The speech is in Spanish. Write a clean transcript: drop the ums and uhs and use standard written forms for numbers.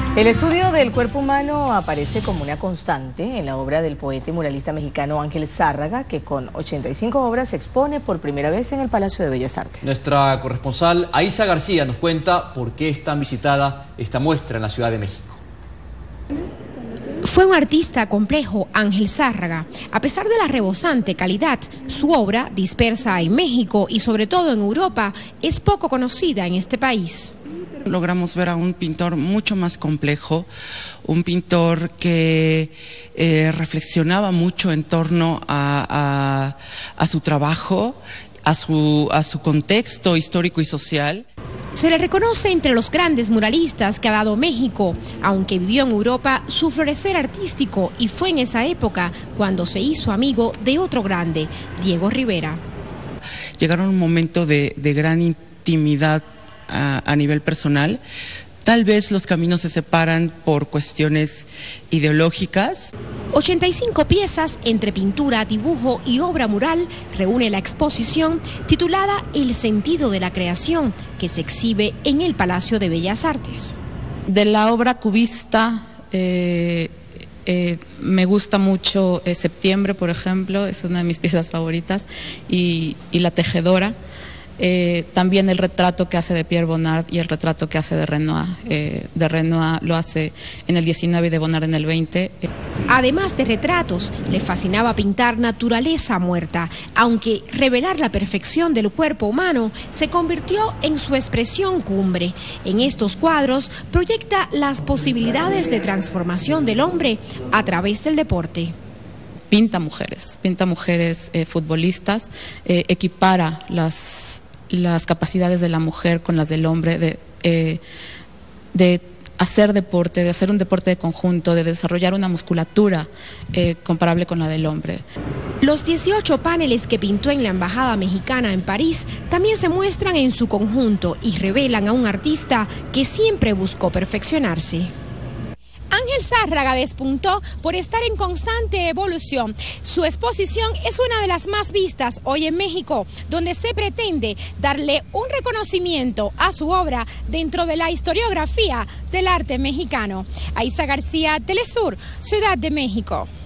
El estudio del cuerpo humano aparece como una constante en la obra del poeta y muralista mexicano Ángel Zárraga, que con 85 obras se expone por primera vez en el Palacio de Bellas Artes. Nuestra corresponsal Aisa García nos cuenta por qué es tan visitada esta muestra en la Ciudad de México. Fue un artista complejo, Ángel Zárraga. A pesar de la rebosante calidad, su obra, dispersa en México y sobre todo en Europa, es poco conocida en este país. Logramos ver a un pintor mucho más complejo, un pintor que reflexionaba mucho en torno a su trabajo, a su contexto histórico y social. Se le reconoce entre los grandes muralistas que ha dado México, aunque vivió en Europa su florecer artístico, y fue en esa época cuando se hizo amigo de otro grande, Diego Rivera. Llegaron a un momento de gran intimidad a nivel personal. Tal vez los caminos se separan por cuestiones ideológicas. 85 piezas entre pintura, dibujo y obra mural reúne la exposición titulada El sentido de la creación, que se exhibe en el Palacio de Bellas Artes. De la obra cubista me gusta mucho Septiembre, por ejemplo, es una de mis piezas favoritas, y La tejedora. También el retrato que hace de Pierre Bonnard y el retrato que hace de Renoir. De Renoir lo hace en el 19 y de Bonnard en el 20. Además de retratos, le fascinaba pintar naturaleza muerta, aunque revelar la perfección del cuerpo humano se convirtió en su expresión cumbre. En estos cuadros proyecta las posibilidades de transformación del hombre a través del deporte. Pinta mujeres futbolistas, equipara las capacidades de la mujer con las del hombre, de hacer deporte, de hacer un deporte de conjunto, de desarrollar una musculatura comparable con la del hombre. Los 18 paneles que pintó en la Embajada Mexicana en París también se muestran en su conjunto y revelan a un artista que siempre buscó perfeccionarse. Ángel Zárraga despuntó por estar en constante evolución. Su exposición es una de las más vistas hoy en México, donde se pretende darle un reconocimiento a su obra dentro de la historiografía del arte mexicano. Aisa García, Telesur, Ciudad de México.